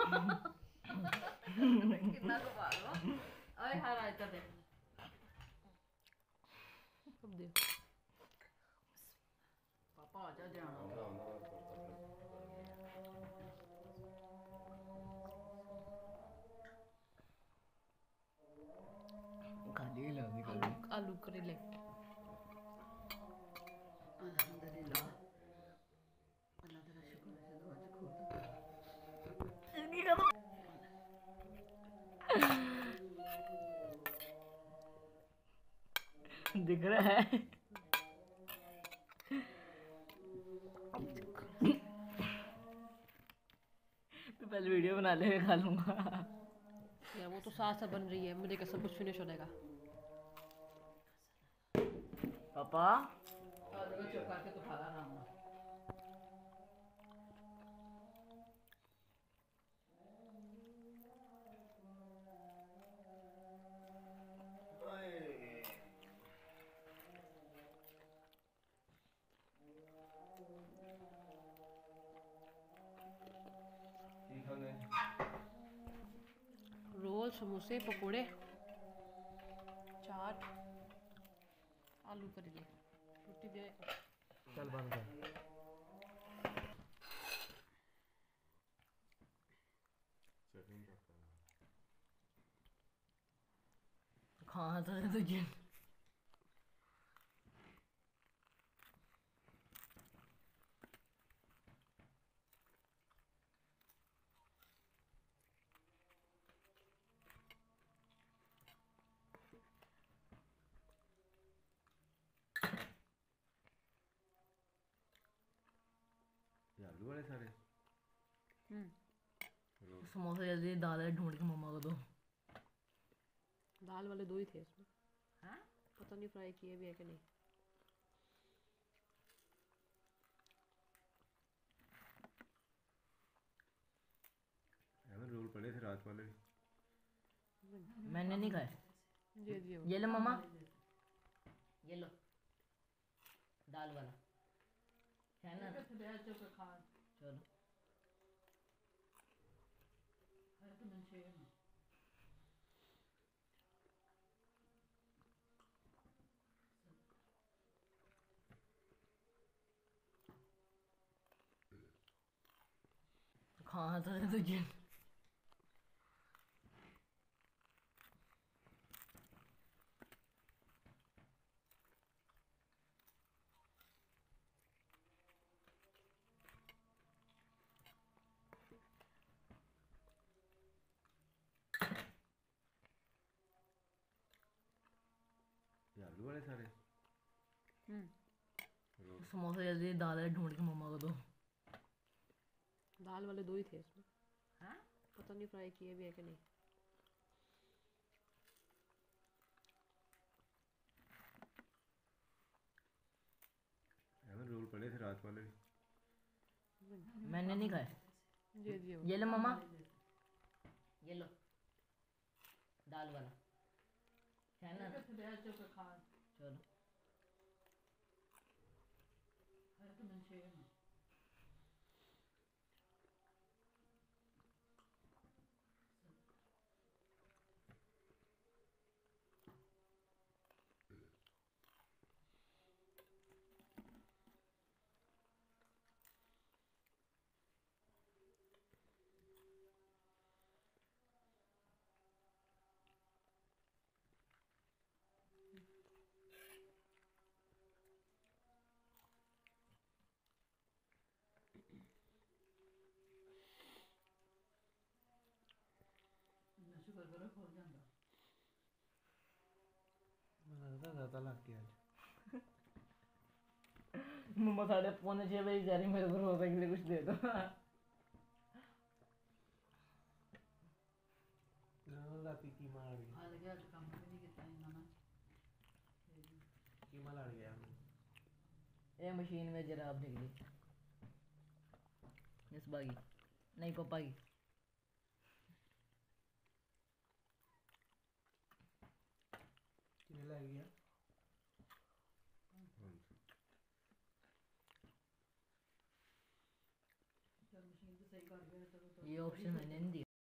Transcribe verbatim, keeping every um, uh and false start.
कितना को पालो ओए हां रायता दे अब दे पापा आ जा जाना खाली लगी आलू आलू करेले अल्हम्दुलिल्लाह अल्लाह तेरा शुक्र है आज खोल दिख रहा है तो पहले वीडियो बना ले खा लूंगा यार वो तो साथ साथ बन रही है मुझे सब कुछ फिनिश हो जाएगा पापा आलू चुप करके तो खा ला आराम से रोल समोसे पकोड़े चाट आलू करेले रोटी दे चल बंद कर कहाँ था तुझे आलू वाले सारे समोसे जल्दी दाल है ढूंढ के मम्मा को दो दाल वाले दो ही थे इसमें हाँ पता नहीं फ्राई किए भी है कि नहीं रोल पड़े थे रात वाले मैंने नहीं खाए ये दियो ये लो मम्मा ये लो दाल वाला है ना चलो कहाँ था तुझे आलू वाले सारे समोसे जल्दी दाल है ढूंढ के मम्मा को दो दाल वाले दो ही थे इसमें हाँ पता नहीं फ्राई किए भी है कि नहीं रोल पड़े थे रात वाले मैंने नहीं खाए ये दियो ये लो मम्मा ये लो दाल वाला है ना चलो ज़्यादा लग गया मम्मा साढ़े पौने छः बजे जा रही मेरे को रोज़ के लिए कुछ दे दो राती कीमा लड़ गया आज गया काम भी नहीं किया इन्होंने कीमा लड़ गया ये मशीन में जराब निकली इस बागी नहीं पापा की किने लग गया मशीन सही कर गया तो ये ऑप्शन मैंने नहीं दिया।